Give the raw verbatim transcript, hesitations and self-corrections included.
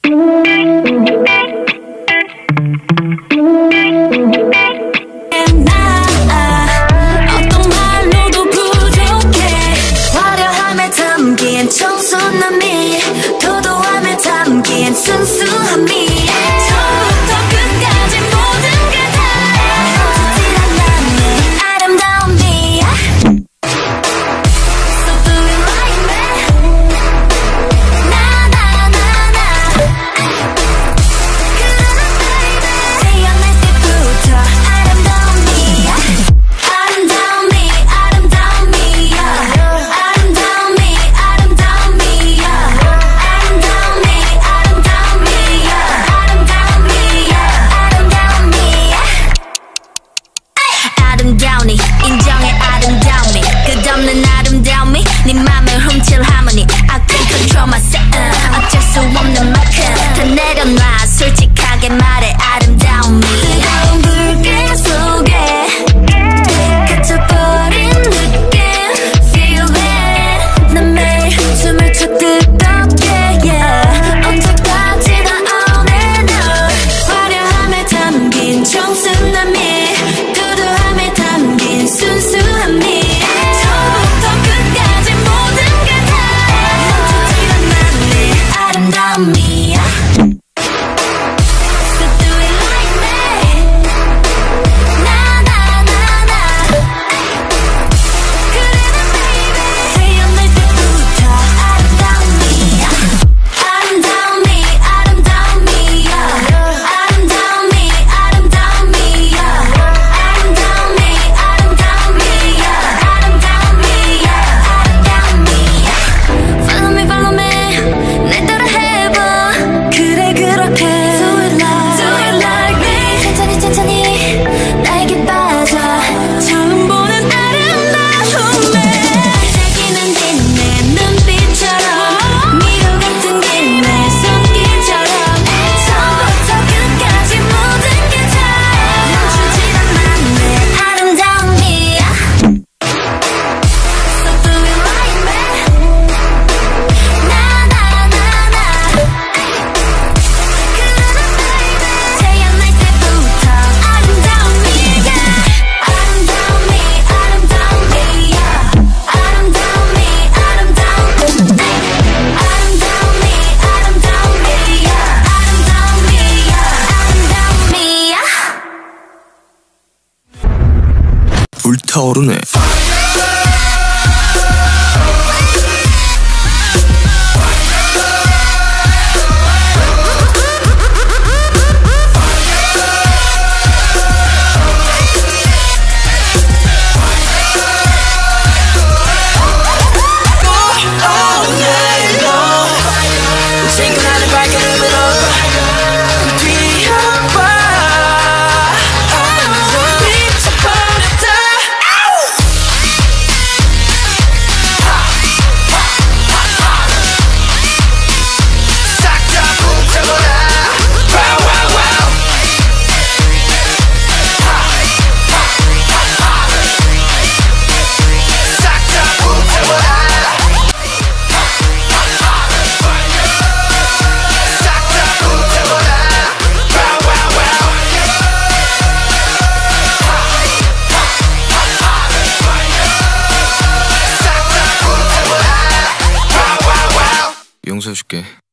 어떤 말로도 부족해. 화려함에 담긴 청순함이, 도도함에 담긴 순수함이, 처음부터 끝까지 모든 게 다 멈추지 않는 내 아름다움이. So do you like me? 나나나나. 그러는 baby 태어날 때부터 아름다움이. 아름다움이 아름다움이 아름다움이 아름다움이 아름다움이 아름다움이 아름다움이 아름다움이 인정해 아름다움이 끝없는 아름다움이 네 맘을 훔칠 하모니 I can't control myself uh, 어쩔 수 없는 만큼 다 내려놔 솔직하게 말해 아름다움이 뜨거운 불길 속에 갇혀버린 느낌 Feel it 난 매일 숨을 쳐 뜨겁게 yeah. 언제까지나 on and on 화려함에 담긴 청순함이 도도함에 담긴 순수함이 처음부터 끝까지 모든 게 다 멈추지 않는 내 아름다움이. So do you like me? 나나나나. 그래는 baby 태어날 때부터 아름다움이. 아름다움이 아름다움이 아름다움이 아름다움이 아름다움이 아름다움이 아름다움이 아름다움이. Follow me follow me 날 따라 해봐 그래 그렇게 Do it like Do it like me 천천히 천천히 나에게 빠져 처음 보는 아름다움에 새기는 네 눈빛처럼 미로 같은 김의 손길처럼 처음부터 끝까지 모든 게 다 멈추지 않는 내 아름다움이. So do you like me? 나나나나. 그러는 baby 태어날 때부터 아름다움이 yeah. 아름다움이 아름다움이 아름다움이 아름다움이 아름다움이 아름다움이 아름다움이 아름다움이. 불타오르네. 친근하는 발걸음으로 뛰어봐 미쳐버렸다. 싹 다 붙여보라. 와우 와우 와우. 싹 다 붙여보라. 용서해줄게.